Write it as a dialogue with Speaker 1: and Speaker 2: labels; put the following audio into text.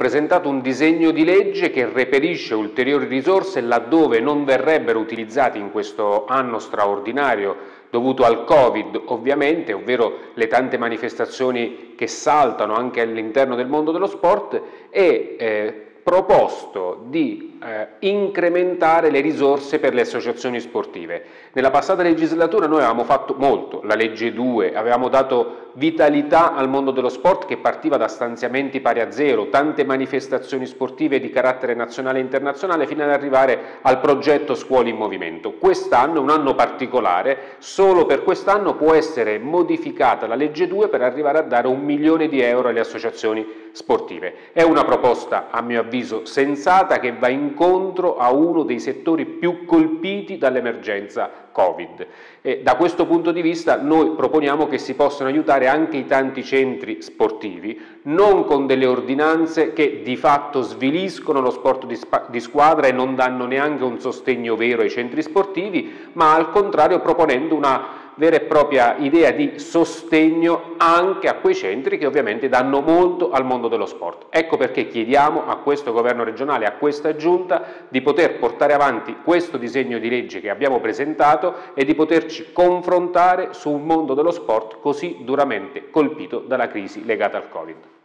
Speaker 1: presentato un disegno di legge che reperisce ulteriori risorse laddove non verrebbero utilizzati in questo anno straordinario dovuto al Covid, ovviamente, ovvero le tante manifestazioni che saltano anche all'interno del mondo dello sport, e proposto di incrementare le risorse per le associazioni sportive. Nella passata legislatura noi avevamo fatto molto, la legge 2, avevamo dato vitalità al mondo dello sport che partiva da stanziamenti pari a zero, tante manifestazioni sportive di carattere nazionale e internazionale fino ad arrivare al progetto Scuole in Movimento. Quest'anno è un anno particolare, solo per quest'anno può essere modificata la legge 2 per arrivare a dare 1 milione di euro alle associazioni sportive. È una proposta a mio avviso sensata che va incontro a uno dei settori più colpiti dall'emergenza Covid. E da questo punto di vista noi proponiamo che si possano aiutare anche i tanti centri sportivi, non con delle ordinanze che di fatto sviliscono lo sport di squadra e non danno neanche un sostegno vero ai centri sportivi, ma al contrario proponendo una vera e propria idea di sostegno anche a quei centri che ovviamente danno molto al mondo dello sport. Ecco perché chiediamo a questo governo regionale, a questa giunta, di poter portare avanti questo disegno di legge che abbiamo presentato e di poterci confrontare su un mondo dello sport così duramente colpito dalla crisi legata al Covid.